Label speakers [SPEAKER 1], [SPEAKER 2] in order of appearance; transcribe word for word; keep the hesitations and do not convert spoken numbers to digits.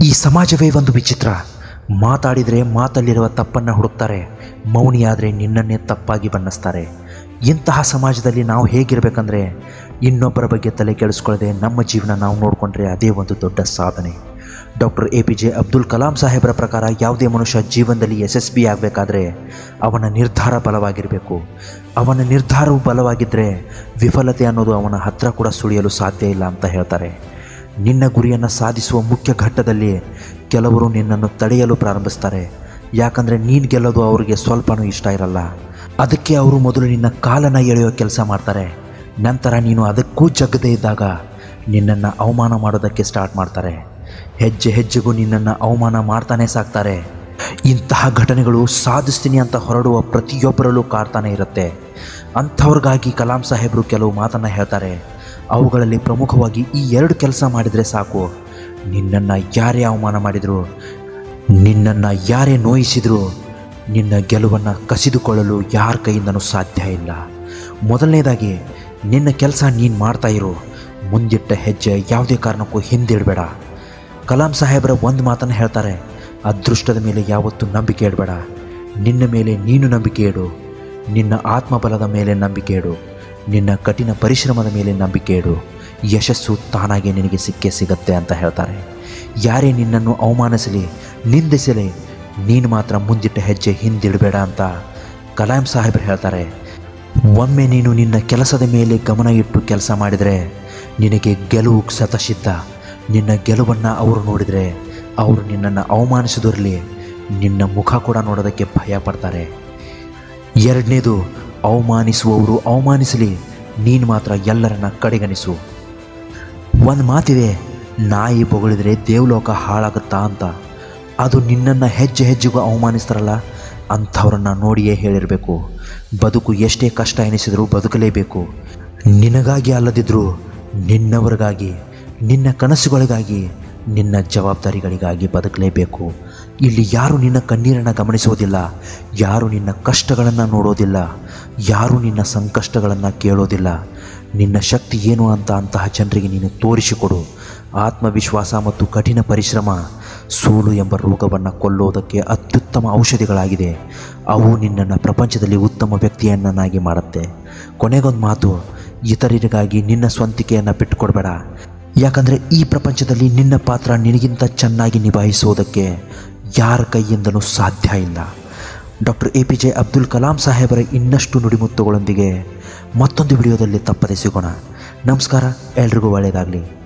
[SPEAKER 1] ಈ ಸಮಾಜವೇ ಒಂದು ವಿಚಿತ್ರ. ಮಾತಾಡಿದರೆ ಮಾತಲ್ಲಿರುವ ತಪ್ಪನ್ನು ಹುಡುಕ್ತಾರೆ, ಮೌನಿಯಾದರೆ ನಿನ್ನನ್ನೇ ತಪ್ಪಾಗಿ ಬಣ್ಣಿಸ್ತಾರೆ. ಇಂತಹ ಸಮಾಜದಲ್ಲಿ ನಾವು ಹೇಗಿರಬೇಕಂದ್ರೆ, ಇನ್ನೊಬ್ಬರ ಬಗ್ಗೆ ತಲೆ ಕೆಡಿಸ್ಕೊಳ್ಳದೆ ನಮ್ಮ ಜೀವನ ನಾವು ನೋಡಿಕೊಂಡ್ರೆ ಅದೇ ಒಂದು ದೊಡ್ಡ ಸಾಧನೆ. Doctor A P J Abdul Kalam ಸಾಹೇಬರ ಪ್ರಕಾರ ಯಾವುದೇ ಮನುಷ್ಯ ಜೀವನದಲ್ಲಿ ಯಶಸ್ವಿ ಆಗಬೇಕಾದ್ರೆ ಅವನ ನಿರ್ಧಾರ ಬಲವಾಗಿರಬೇಕು. ಅವನ ನಿರ್ಧಾರವು ಬಲವಾಗಿದ್ದರೆ ವಿಫಲತೆ ಅನ್ನೋದು ಅವನ ಹತ್ತಿರ ಕೂಡ ಸುಳಿಯಲು ಸಾಧ್ಯ ಇಲ್ಲ ಅಂತ ಹೇಳ್ತಾರೆ. ನಿನ್ನ ಗುರಿಯನ್ನು ಸಾಧಿಸುವ ಮುಖ್ಯ ಘಟ್ಟದಲ್ಲಿ ಕೆಲವರು ನಿನ್ನನ್ನು ತಡೆಯಲು ಪ್ರಾರಂಭಿಸ್ತಾರೆ. ಯಾಕಂದರೆ ನೀನು ಗೆಲ್ಲೋದು ಅವರಿಗೆ ಸ್ವಲ್ಪನೂ ಇಷ್ಟ ಇರಲ್ಲ. ಅದಕ್ಕೆ ಅವರು ಮೊದಲು ನಿನ್ನ ಕಾಲನ್ನು ಎಳೆಯೋ ಕೆಲಸ ಮಾಡ್ತಾರೆ. ನಂತರ ನೀನು ಅದಕ್ಕೂ ಜಗ್ಗದೇ ಇದ್ದಾಗ ನಿನ್ನನ್ನು ಅವಮಾನ ಮಾಡೋದಕ್ಕೆ ಸ್ಟಾರ್ಟ್ ಮಾಡ್ತಾರೆ. ಹೆಜ್ಜೆ ಹೆಜ್ಜೆಗೂ ನಿನ್ನನ್ನು ಅವಮಾನ ಮಾಡ್ತಾನೆ ಸಾಕ್ತಾರೆ. ಇಂತಹ ಘಟನೆಗಳು ಸಾಧಿಸ್ತೀನಿ ಅಂತ ಹೊರಡುವ ಪ್ರತಿಯೊಬ್ಬರಲ್ಲೂ ಕಾಡ್ತಾನೆ ಇರುತ್ತೆ. ಅಂಥವ್ರಿಗಾಗಿ ಕಲಾಂ ಸಾಹೇಬರು ಕೆಲವು ಮಾತನ್ನು ಹೇಳ್ತಾರೆ. ಅವುಗಳಲ್ಲಿ ಪ್ರಮುಖವಾಗಿ ಈ ಎರಡು ಕೆಲಸ ಮಾಡಿದರೆ ಸಾಕು. ನಿನ್ನನ್ನು ಯಾರೇ ಅವಮಾನ ಮಾಡಿದ್ರು, ನಿನ್ನನ್ನು ಯಾರೇ ನೋಯಿಸಿದ್ರು, ನಿನ್ನ ಗೆಲುವನ್ನು ಕಸಿದುಕೊಳ್ಳಲು ಯಾರ ಕೈಯಿಂದನೂ ಸಾಧ್ಯ ಇಲ್ಲ. ಮೊದಲನೇದಾಗಿ ನಿನ್ನ ಕೆಲಸ ನೀನು ಮಾಡ್ತಾಯಿರು. ಮುಂದಿಟ್ಟ ಹೆಜ್ಜೆ ಯಾವುದೇ ಕಾರಣಕ್ಕೂ ಹಿಂದಿಡಬೇಡ. ಕಲಾಂ ಸಾಹೇಬರ ಒಂದು ಮಾತನ್ನು ಹೇಳ್ತಾರೆ, ಅದೃಷ್ಟದ ಮೇಲೆ ಯಾವತ್ತೂ ನಂಬಿಕೆ ಇಡಬೇಡ. ನಿನ್ನ ಮೇಲೆ ನೀನು ನಂಬಿಕೆ ಇಡು. ನಿನ್ನ ಆತ್ಮಬಲದ ಮೇಲೆ ನಂಬಿಕೆ ಇಡು. ನಿನ್ನ ಕಠಿಣ ಪರಿಶ್ರಮದ ಮೇಲೆ ನಂಬಿಕೆ ಇಡು. ಯಶಸ್ಸು ತಾನಾಗೆ ನಿನಗೆ ಸಿಕ್ಕೇ ಸಿಗತ್ತೆ ಅಂತ ಹೇಳ್ತಾರೆ. ಯಾರೇ ನಿನ್ನನ್ನು ಅವಮಾನಿಸಲಿ, ನಿಂದಿಸಲಿ, ನೀನು ಮಾತ್ರ ಮುಂದಿಟ್ಟ ಹೆಜ್ಜೆ ಹಿಂದಿಡಬೇಡ ಅಂತ ಕಲಾಂ ಸಾಹೇಬರು ಹೇಳ್ತಾರೆ. ಒಮ್ಮೆ ನೀನು ನಿನ್ನ ಕೆಲಸದ ಮೇಲೆ ಗಮನ ಇಟ್ಟು ಕೆಲಸ ಮಾಡಿದರೆ ನಿನಗೆ ಗೆಲುವು ಸತಸಿದ್ಧ. ನಿನ್ನ ಗೆಲುವನ್ನು ಅವರು ನೋಡಿದರೆ ಅವರು ನಿನ್ನನ್ನು ಅವಮಾನಿಸಿದರಲ್ಲಿ ನಿನ್ನ ಮುಖ ಕೂಡ ನೋಡೋದಕ್ಕೆ ಭಯ ಪಡ್ತಾರೆ. ಎರಡನೇದು, ಅವಮಾನಿಸುವವರು ಅವಮಾನಿಸಲಿ, ನೀನು ಮಾತ್ರ ಎಲ್ಲರನ್ನ ಕಡೆಗಣಿಸು. ಒಂದು ಮಾತಿದೆ, ನಾಯಿ ಬೊಗಳಿದ್ರೆ ದೇವಲೋಕ ಹಾಳಾಗುತ್ತಾ ಅಂತ. ಅದು ನಿನ್ನನ್ನು ಹೆಜ್ಜೆ ಹೆಜ್ಜೆಗೂ ಅವಮಾನಿಸ್ತಾರಲ್ಲ ಅಂಥವ್ರನ್ನ ನೋಡಿಯೇ ಹೇಳಿರಬೇಕು, ಬದುಕು ಎಷ್ಟೇ ಕಷ್ಟ ಎನಿಸಿದರೂ ಬದುಕಲೇಬೇಕು. ನಿನಗಾಗಿ ಅಲ್ಲದಿದ್ದರೂ ನಿನ್ನವರಿಗಾಗಿ, ನಿನ್ನ ಕನಸುಗಳಿಗಾಗಿ, ನಿನ್ನ ಜವಾಬ್ದಾರಿಗಳಿಗಾಗಿ ಬದುಕಲೇಬೇಕು. ಇಲ್ಲಿ ಯಾರು ನಿನ್ನ ಕಣ್ಣೀರನ್ನು ಗಮನಿಸೋದಿಲ್ಲ, ಯಾರು ನಿನ್ನ ಕಷ್ಟಗಳನ್ನು ನೋಡೋದಿಲ್ಲ, ಯಾರು ನಿನ್ನ ಸಂಕಷ್ಟಗಳನ್ನು ಕೇಳೋದಿಲ್ಲ. ನಿನ್ನ ಶಕ್ತಿ ಏನು ಅಂತ ಅಂತಹ ಜನರಿಗೆ ನೀನು ತೋರಿಸಿಕೊಡು. ಆತ್ಮವಿಶ್ವಾಸ ಮತ್ತು ಕಠಿಣ ಪರಿಶ್ರಮ ಸೋಲು ಎಂಬ ರೋಗವನ್ನು ಕೊಲ್ಲೋದಕ್ಕೆ ಅತ್ಯುತ್ತಮ ಔಷಧಿಗಳಾಗಿದೆ. ಅವು ನಿನ್ನನ್ನು ಪ್ರಪಂಚದಲ್ಲಿ ಉತ್ತಮ ವ್ಯಕ್ತಿಯನ್ನಾಗಿ ಮಾಡುತ್ತೆ. ಕೊನೆಗೊಂದು ಮಾತು, ಇತರರಿಗಾಗಿ ನಿನ್ನ ಸ್ವಂತಿಕೆಯನ್ನು ಬಿಟ್ಟುಕೊಡಬೇಡ. ಯಾಕಂದರೆ ಈ ಪ್ರಪಂಚದಲ್ಲಿ ನಿನ್ನ ಪಾತ್ರ ನಿನಗಿಂತ ಚೆನ್ನಾಗಿ ನಿಭಾಯಿಸೋದಕ್ಕೆ ಯಾರ ಕೈಯಿಂದಲೂ ಸಾಧ್ಯ ಇಲ್ಲ. Doctor A P J Abdul Kalam ಸಾಹೇಬರ ಇನ್ನಷ್ಟು ನುಡಿಮುತ್ತುಗಳೊಂದಿಗೆ ಮತ್ತೊಂದು ವಿಡಿಯೋದಲ್ಲಿ ತಪ್ಪದೆ ಸಿಗೋಣ. ನಮಸ್ಕಾರ, ಎಲ್ರಿಗೂ ಒಳ್ಳೆಯದಾಗಲಿ.